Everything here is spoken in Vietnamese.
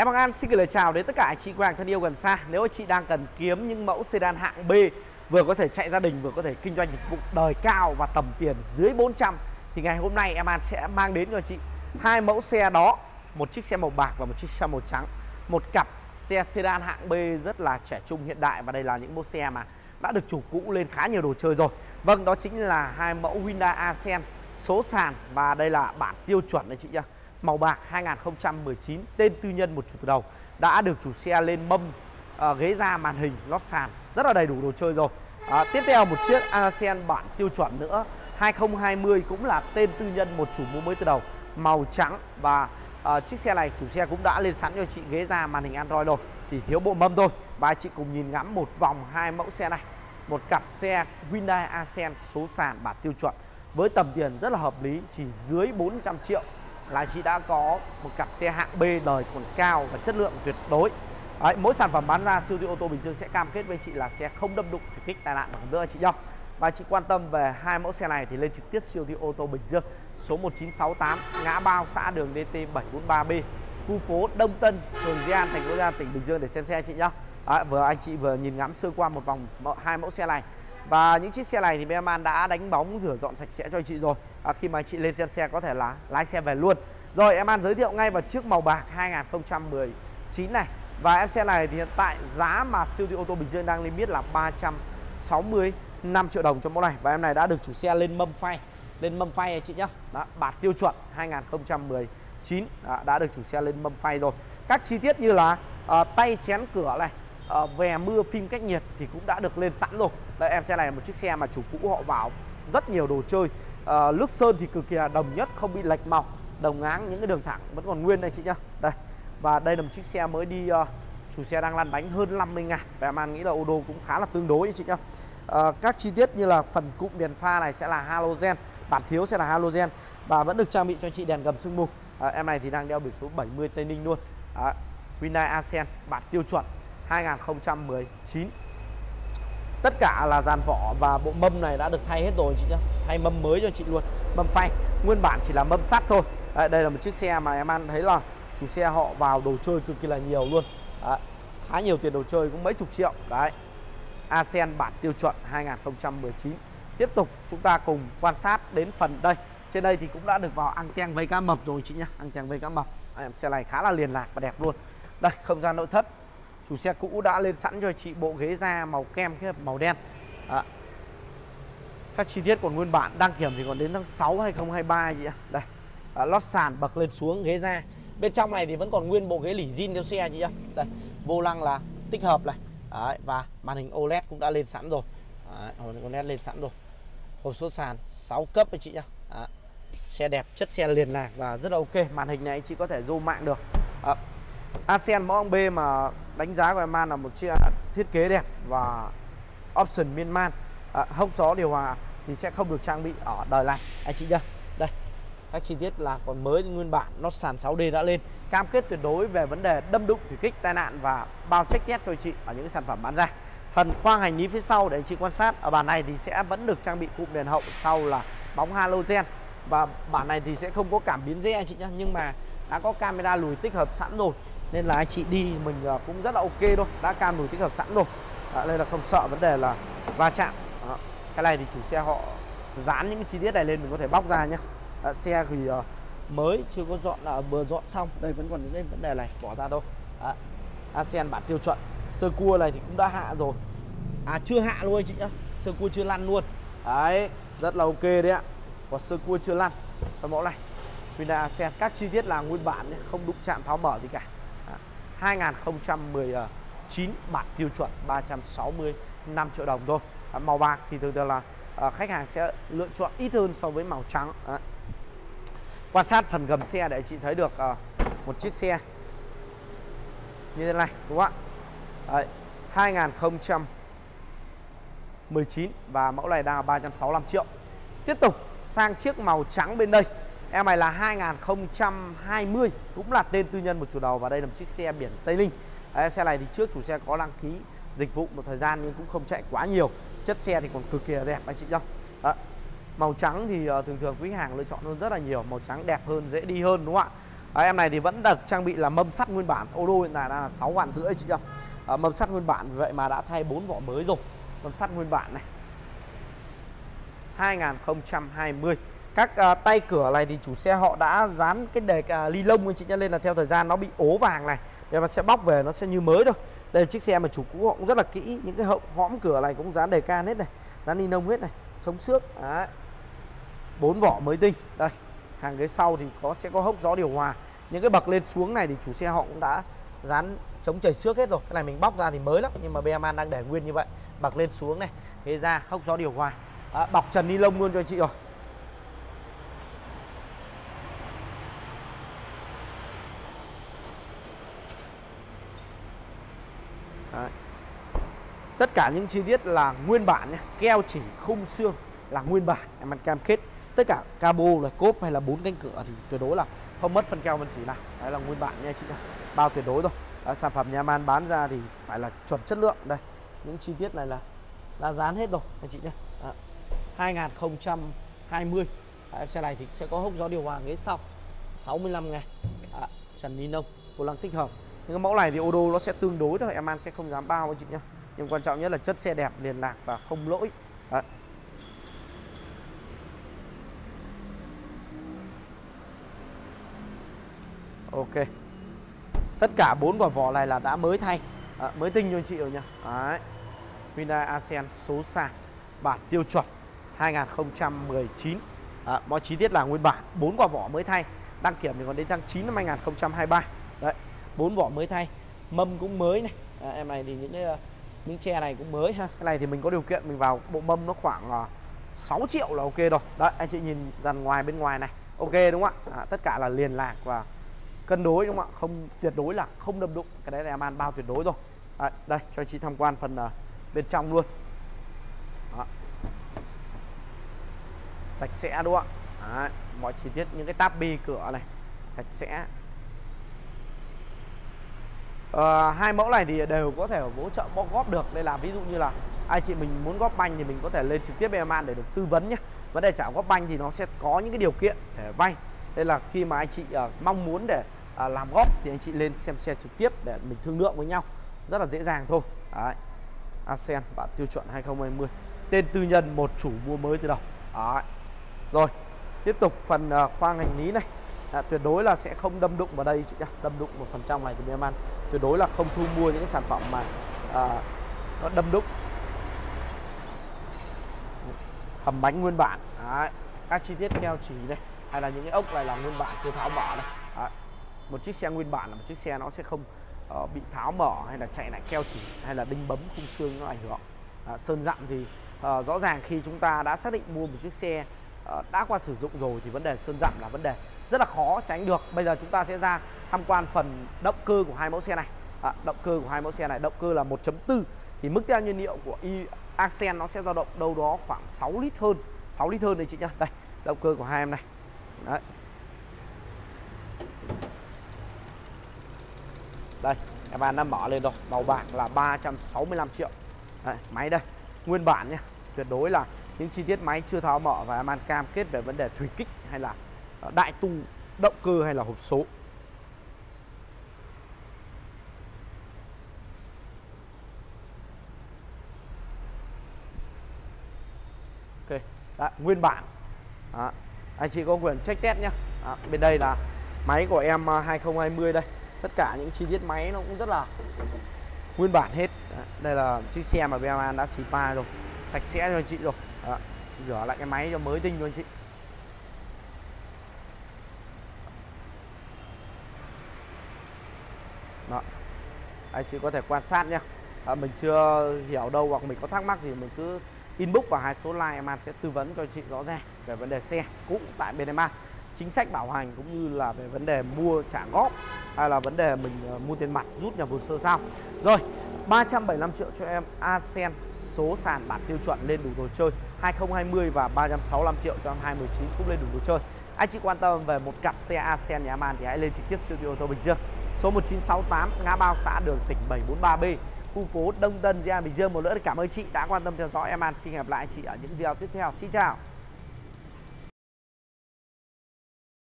Em Hoàng An xin gửi lời chào đến tất cả anh chị khách hàng thân yêu gần xa. Nếu anh chị đang cần kiếm những mẫu sedan hạng B vừa có thể chạy gia đình vừa có thể kinh doanh dịch vụ đời cao và tầm tiền dưới 400 thì ngày hôm nay em An sẽ mang đến cho anh chị hai mẫu xe đó, một chiếc xe màu bạc và một chiếc xe màu trắng. Một cặp xe sedan hạng B rất là trẻ trung hiện đại, và đây là những mẫu xe mà đã được chủ cũ lên khá nhiều đồ chơi rồi. Vâng, đó chính là hai mẫu Hyundai Accent số sàn, và đây là bản tiêu chuẩn đấy chị nhá. Màu bạc 2019, tên tư nhân một chủ từ đầu, đã được chủ xe lên mâm ghế da, màn hình, lót sàn, rất là đầy đủ đồ chơi rồi. Tiếp theo một chiếc Accent bản tiêu chuẩn nữa 2020, cũng là tên tư nhân một chủ mua mới từ đầu, màu trắng, và chiếc xe này chủ xe cũng đã lên sẵn cho chị ghế da, màn hình Android rồi, chỉ thiếu bộ mâm thôi. Và anh chị cùng nhìn ngắm một vòng hai mẫu xe này. Một cặp xe Hyundai Accent số sàn bản tiêu chuẩn với tầm tiền rất là hợp lý, chỉ dưới 400 triệu là chị đã có một cặp xe hạng B đời còn cao và chất lượng tuyệt đối. Đấy, mỗi sản phẩm bán ra siêu thị ô tô Bình Dương sẽ cam kết với chị là sẽ không đâm đụng, thử kích, tai nạn bằng nữa chị nhá. Và chị quan tâm về hai mẫu xe này thì lên trực tiếp siêu thị ô tô Bình Dương, số 1968 ngã Bao, xã Đường DT 743B, khu phố Đông Tân, phường Di An, thành phố Di An, tỉnh Bình Dương để xem xe chị nhá. Đấy, anh chị vừa nhìn ngắm sơ qua một vòng hai mẫu xe này. Và những chiếc xe này thì bên em đã đánh bóng rửa dọn sạch sẽ cho anh chị rồi. Khi mà anh chị lên xem xe có thể là lái xe về luôn. Rồi em giới thiệu ngay vào chiếc màu bạc 2019 này. Và em xe này thì hiện tại giá mà siêu thị ô tô Bình Dương đang niêm yết là 365 triệu đồng cho mẫu này. Và em này đã được chủ xe lên mâm phay anh chị nhá. Đó, bản tiêu chuẩn 2019 đã được chủ xe lên mâm phay rồi. Các chi tiết như là tay chén cửa này, về mưa, phim cách nhiệt thì cũng đã được lên sẵn rồi. Đây, em xe này là một chiếc xe mà chủ cũ họ vào rất nhiều đồ chơi. Nước sơn thì cực kỳ là đồng nhất, không bị lệch màu, đồng áng, những cái đường thẳng vẫn còn nguyên đây chị nhá. Đây, và đây là một chiếc xe mới đi, chủ xe đang lăn bánh hơn 50.000. Và em nghĩ là ô tô cũng khá là tương đối chị nhá. Các chi tiết như là phần cụm đèn pha này sẽ là halogen, bản thiếu sẽ là halogen, và vẫn được trang bị cho chị đèn gầm sương mù. Em này thì đang đeo biển số 70 Tây Ninh luôn. Hyundai Accent bản tiêu chuẩn 2019. Tất cả là dàn vỏ và bộ mâm này đã được thay hết rồi chị nhá. Thay mâm mới cho chị luôn, mâm phay. Nguyên bản chỉ là mâm sắt thôi. Đây là một chiếc xe mà em thấy là chủ xe họ vào đồ chơi cực kỳ là nhiều luôn. Khá nhiều tiền đồ chơi, cũng mấy chục triệu. Đấy, Accent bản tiêu chuẩn 2019. Tiếp tục chúng ta cùng quan sát đến phần đây. Trên đây thì cũng đã được vào anten vây cá mập rồi chị nhá. Anten vây cá mập. Xe này khá là liền lạc và đẹp luôn. Đây, không gian nội thất, chủ xe cũ đã lên sẵn cho chị bộ ghế da màu kem kết hợp màu đen. Các chi tiết còn nguyên bản, đăng kiểm thì còn đến tháng 6 2023 chị ạ. Đây, lót sàn bậc lên xuống ghế da. Bên trong này thì vẫn còn nguyên bộ ghế lỉ zin theo xe chị ạ. Đây, vô lăng là tích hợp này. Đấy, và màn hình OLED cũng đã lên sẵn rồi. OLED lên sẵn rồi. Hộp số sàn 6 cấp đấy chị nhá. Xe đẹp, chất xe liền lạc và rất là ok. Màn hình này anh chị có thể zoom mạng được. Accent mẫu B mà đánh giá của em là một chiếc thiết kế đẹp và option miên man. Hốc gió điều hòa thì sẽ không được trang bị ở đời này anh chị nhá. Đây, các chi tiết là còn mới nguyên bản, lót sàn 6D đã lên, cam kết tuyệt đối về vấn đề đâm đụng, thủy kích, tai nạn và bao check test cho chị ở những sản phẩm bán ra. Phần khoang hành lý phía sau để anh chị quan sát, ở bản này thì sẽ vẫn được trang bị cụm đèn hậu, sau là bóng halogen, và bản này thì sẽ không có cảm biến re anh chị nhá, nhưng mà đã có camera lùi tích hợp sẵn rồi, nên là anh chị đi mình cũng rất là ok thôi, đã cam lùi tích hợp sẵn rồi. Đây là không sợ vấn đề là va chạm. Cái này thì chủ xe họ dán những chi tiết này lên, mình có thể bóc ra nhé. Xe thì mới chưa có dọn, là vừa dọn xong, đây vẫn còn những cái vấn đề này, bỏ ra thôi. Accent bản tiêu chuẩn. Sơ cua này thì cũng đã hạ rồi, chưa hạ luôn anh chị nhá, sơ cua chưa lăn luôn. Đấy, rất là ok đấy ạ, có sơ cua chưa lăn cho mẫu này. Hyundai Accent, các chi tiết là nguyên bản nhé, không đụng chạm tháo mở gì cả. 2019 bản tiêu chuẩn 365 triệu đồng thôi. Màu bạc thì thường thường là khách hàng sẽ lựa chọn ít hơn so với màu trắng. Quan sát phần gầm xe để chị thấy được một chiếc xe như thế này, đúng không ạ? Đấy, 2019 và mẫu này đang là 365 triệu. Tiếp tục sang chiếc màu trắng bên đây. Em này là 2020, cũng là tên tư nhân một chủ đầu, và đây là một chiếc xe biển Tây Ninh. Xe này thì trước chủ xe có đăng ký dịch vụ một thời gian nhưng cũng không chạy quá nhiều. Chất xe thì còn cực kỳ đẹp anh chị nhá. Màu trắng thì thường thường quý hàng lựa chọn hơn rất là nhiều, màu trắng đẹp hơn, dễ đi hơn đúng không ạ? Em này thì vẫn được trang bị là mâm sắt nguyên bản, ô đô hiện tại là 6,5 vạn chị em. Mâm sắt nguyên bản, vậy mà đã thay 4 vỏ mới rồi. Mâm sắt nguyên bản này 2020. Các tay cửa này thì chủ xe họ đã dán cái đề ly lông anh chị nhá, lên là theo thời gian nó bị ố vàng này, để mà sẽ bóc về nó sẽ như mới thôi. Đây là chiếc xe mà chủ cũ họ cũng rất là kỹ, những cái hõm cửa này cũng dán đề can hết này, dán ni lông hết này, chống xước. Đấy. 4 vỏ mới tinh. Đây, hàng ghế sau thì sẽ có hốc gió điều hòa. Những cái bậc lên xuống này thì chủ xe họ cũng đã dán chống chảy xước hết rồi. Cái này mình bóc ra thì mới lắm, nhưng mà Beaman đang để nguyên như vậy. Bậc lên xuống này, ghế ra, hốc gió điều hòa. Bọc trần ni lông luôn cho anh chị rồi. Đấy. Tất cả những chi tiết là nguyên bản nhé. Keo chỉ, khung xương là nguyên bản, em ăn cam kết. Tất cả cabo là cốp hay là 4 cánh cửa thì tuyệt đối là không mất phân keo phân chỉ nào. Đấy là nguyên bản nha chị nhé. Bao tuyệt đối thôi. Sản phẩm nhà Man bán ra thì phải là chuẩn chất lượng. Đây, những chi tiết này là đã dán hết rồi anh chị nhé. 2020. Xe này thì sẽ có hốc gió điều hòa ghế sau 65 ngày. Trần ni lông, vô lăng tích hợp. Những cái mẫu này thì ô đô nó sẽ tương đối thôi, em sẽ không dám bao anh chị nhé. Nhưng quan trọng nhất là chất xe đẹp, liền lạc và không lỗi. Đấy. Ok. Tất cả 4 quả vỏ này là đã mới thay, mới tinh cho anh chị rồi nha. Đấy. Hyundai Accent số sàn bản tiêu chuẩn 2019. Mọi chi tiết là nguyên bản, 4 quả vỏ mới thay. Đăng kiểm thì còn đến tháng 9 năm 2023. Đấy, 4 vỏ mới thay. Mâm cũng mới này. Em này thì những che này cũng mới ha. Cái này thì mình có điều kiện mình vào bộ mâm nó khoảng 6 triệu là ok rồi. Đấy, anh chị nhìn dàn ngoài bên ngoài này. Ok đúng không ạ? Tất cả là liền lạc và cân đối đúng không ạ? Không, tuyệt đối là không đâm đụng. Cái đấy là em bao tuyệt đối rồi. Đây cho chị tham quan phần bên trong luôn. Đó. Sạch sẽ đúng không ạ? Đấy, mọi chi tiết những cái táp bi cửa này sạch sẽ. Hai mẫu này thì đều có thể hỗ trợ góp được. Đây là ví dụ như là anh chị mình muốn góp banh thì mình có thể lên trực tiếp Beaman để được tư vấn nhé. Vấn đề trả góp banh thì nó sẽ có những cái điều kiện để vay. Đây là khi mà anh chị mong muốn để làm góp thì anh chị lên xem xe trực tiếp để mình thương lượng với nhau, rất là dễ dàng thôi. Đấy. Accent bản tiêu chuẩn 2020, tên tư nhân, một chủ mua mới từ đầu. Đấy. Rồi tiếp tục phần khoang hành lý này. Tuyệt đối là sẽ không đâm đụng vào đây chị nhá. Đâm đụng vào phần trong này thì Beaman tuyệt đối là không thu mua những cái sản phẩm mà nó đâm đụng. Hầm bánh nguyên bản. Đấy. Các chi tiết keo chỉ đây hay là những cái ốc này là nguyên bản, chưa tháo mở đây. Đấy. Một chiếc xe nguyên bản là một chiếc xe nó sẽ không bị tháo mở hay là chạy lại keo chỉ hay là đinh bấm khung xương nó ảnh hưởng. Sơn dặm thì rõ ràng khi chúng ta đã xác định mua một chiếc xe đã qua sử dụng rồi thì vấn đề sơn dặm là vấn đề rất là khó tránh được. Bây giờ chúng ta sẽ ra tham quan phần động cơ của hai mẫu xe này. Động cơ của hai mẫu xe này, động cơ là 1.4 thì mức tiêu nhiên liệu của Accent nó sẽ dao động đâu đó khoảng 6 lít hơn, 6 lít hơn đấy chị nhá. Đây, động cơ của hai em này. Đấy. Đây, em bạn đã mở lên rồi, màu bạc là 365 triệu. Đấy, máy đây, nguyên bản nhé. Tuyệt đối là những chi tiết máy chưa tháo mở và em ăn cam kết về vấn đề thủy kích hay là đại tu động cơ hay là hộp số. Ok, đó, nguyên bản. Đó. Anh chị có quyền check test nhé. Bên đây là máy của em 2020 đây. Tất cả những chi tiết máy nó cũng rất là nguyên bản hết. Đó. Đây là chiếc xe mà Beaman đã xì pa rồi, sạch sẽ cho anh chị rồi. Đó. Rửa lại cái máy cho mới tinh cho anh chị. Đó. Anh chị có thể quan sát nhé. Mình chưa hiểu đâu hoặc mình có thắc mắc gì mình cứ inbox vào hai số line, em sẽ tư vấn cho chị rõ ràng về vấn đề xe cũ tại bên em. Chính sách bảo hành cũng như là về vấn đề mua trả góp hay là vấn đề mình mua tiền mặt rút nhập hồ sơ sau. Rồi 375 triệu cho em Accent số sàn bản tiêu chuẩn lên đủ đồ chơi 2020 và 365 triệu cho em 2019 cũng lên đủ đồ chơi. Anh chị quan tâm về một cặp xe Accent nhà Man thì hãy lên trực tiếp siêu thị ô tô Bình Dương số 1968 ngã Bao Xã Đường Tỉnh 743B, khu phố Đông Tân, Gia Bình Dương. Một nữa thì cảm ơn chị đã quan tâm theo dõi. Em An xin hẹn gặp lại chị ở những video tiếp theo. Xin chào.